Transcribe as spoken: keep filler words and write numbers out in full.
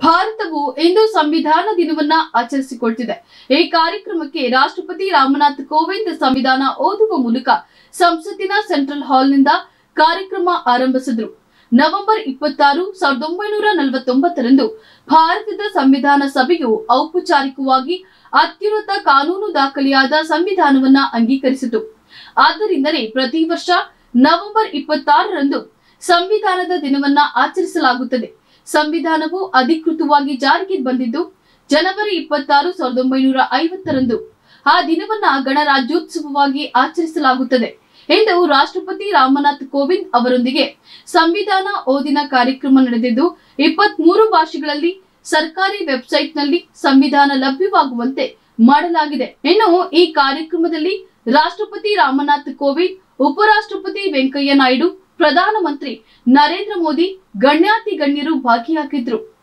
ಭಾರತವು ಇಂದು ಸಂವಿಧಾನ ದಿನವನ್ನ ಆಚರಿಸಿಕೊಳ್ತಿದೆ। ಈ ಕಾರ್ಯಕ್ರಮಕ್ಕೆ ರಾಷ್ಟ್ರಪತಿ ರಾಮನಾಥ್ ಕೋವಿಂದ್ ಸಂವಿಧಾನ ಓದುವ ಮೂಲಕ ಸಂಸತ್ತಿನ ಸೆಂಟ್ರಲ್ ಹಾಲ್ನಿಂದ ಕಾರ್ಯಕ್ರಮ ಆರಂಭಿಸಿದರು। ನವೆಂಬರ್ ಇಪ್ಪತ್ತಾರು ಸಾವಿರದ ಒಂಬೈನೂರ ನಲವತ್ತೊಂಬತ್ತರಂದು ಭಾರತದ ಸಂವಿಧಾನ ಸಭೆಯು ಔಪಚಾರಿಕವಾಗಿ ಅತ್ಯುನ್ನತ ಕಾನೂನು ದಾಖಲೆಯಾದ ಸಂವಿಧಾನವನ್ನ ಅಂಗೀಕರಿಸಿತು। ಆದ್ದರಿಂದಲೇ ಪ್ರತಿ ವರ್ಷ ನವೆಂಬರ್ ಇಪ್ಪತ್ತಾರರಂದು ಸಂವಿಧಾನದ ದಿನವನ್ನ ಆಚರಿಸಲಾಗುತ್ತದೆ। ಸಂವಿಧಾನವು ಅಧಿಕೃತವಾಗಿ ಜಾರಿಗೆ ಬಂದಿದ್ದು ಜನವರಿ ಇಪ್ಪತ್ತಾರು ಸಾವಿರದ ಒಂಬೈನೂರ ಐವತ್ತರಂದು ಆ ದಿನವನ್ನ ಗಣರಾಜ್ಯೋತ್ಸವವಾಗಿ ಆಚರಿಸಲಾಗುತ್ತದೆ ಎಂದು ರಾಷ್ಟ್ರಪತಿ ರಾಮನಾಥ್ ಕೋವಿಂದ್ ಅವರೊಂದಿಗೆ ಸಂವಿಧಾನ ಓದಿನ ಕಾರ್ಯಕ್ರಮ ನಡೆದಿದ್ದು ಇಪ್ಪತ್ತ್ ಮೂರು ಭಾಷೆಗಳಲ್ಲಿ ಸರ್ಕಾರಿ ವೆಬ್ಸೈಟ್ನಲ್ಲಿ ಸಂವಿಧಾನ ಲಭ್ಯವಾಗುವಂತೆ ಮಾಡಲಾಗಿದೆ। ಇನ್ನು ಈ ಕಾರ್ಯಕ್ರಮದಲ್ಲಿ ರಾಷ್ಟ್ರಪತಿ ರಾಮನಾಥ್ ಕೋವಿಂದ್, ಉಪರಾಷ್ಟ್ರಪತಿ ವೆಂಕಯ್ಯ ನಾಯ್ಡು, ಪ್ರಧಾನಮಂತ್ರಿ ನರೇಂದ್ರ ಮೋದಿ, ಗಣ್ಯಾತಿ ಗಣ್ಯರು ಭಾಗಿಯಾಗಿದ್ದರು।